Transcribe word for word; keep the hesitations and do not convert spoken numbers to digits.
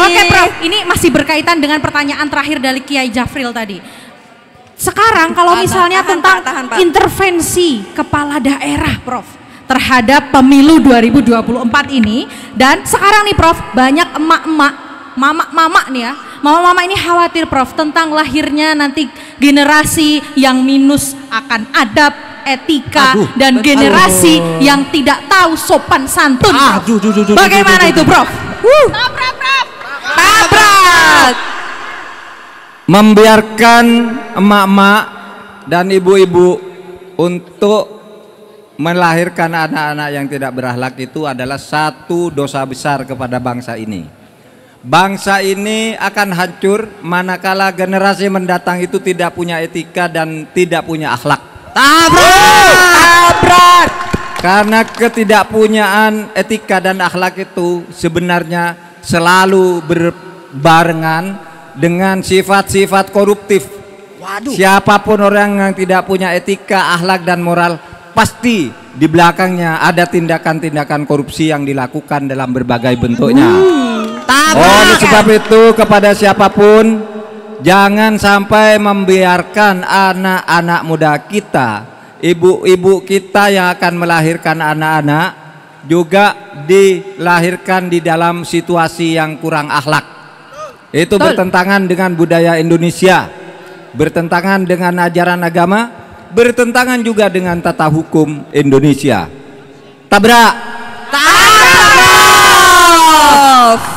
Oke Prof, ini masih berkaitan dengan pertanyaan terakhir dari Kiai Jafril tadi. Sekarang kalau Tahan, misalnya tahan, tentang Pak, tahan, Pak. intervensi kepala daerah Prof terhadap pemilu dua ribu dua puluh empat ini, dan sekarang nih Prof, banyak emak-emak, mama-mama nih ya, mama-mama ini khawatir Prof tentang lahirnya nanti generasi yang minus akan adab, etika, Aduh, dan betul. generasi yang tidak tahu sopan santun. Prof. Aduh, duh, duh, duh, Bagaimana duh, duh, itu duh. Prof? Wuh. Tabrak, Prof. Tabrak. Membiarkan emak-emak dan ibu-ibu untuk melahirkan anak-anak yang tidak berakhlak itu adalah satu dosa besar kepada bangsa ini. Bangsa ini akan hancur manakala generasi mendatang itu tidak punya etika dan tidak punya akhlak. Tabrak. Tabrak. Karena ketidakpunyaan etika dan akhlak itu sebenarnya selalu berbarengan dengan sifat-sifat koruptif. Waduh. Siapapun orang yang tidak punya etika, akhlak dan moral, pasti di belakangnya ada tindakan-tindakan korupsi yang dilakukan dalam berbagai bentuknya. Oleh sebab itu kepada siapapun, jangan sampai membiarkan anak-anak muda kita, ibu-ibu kita yang akan melahirkan anak-anak juga dilahirkan di dalam situasi yang kurang akhlak. Itu Betul. bertentangan dengan budaya Indonesia, bertentangan dengan ajaran agama, bertentangan juga dengan tata hukum Indonesia. Tabrak. Tabrak.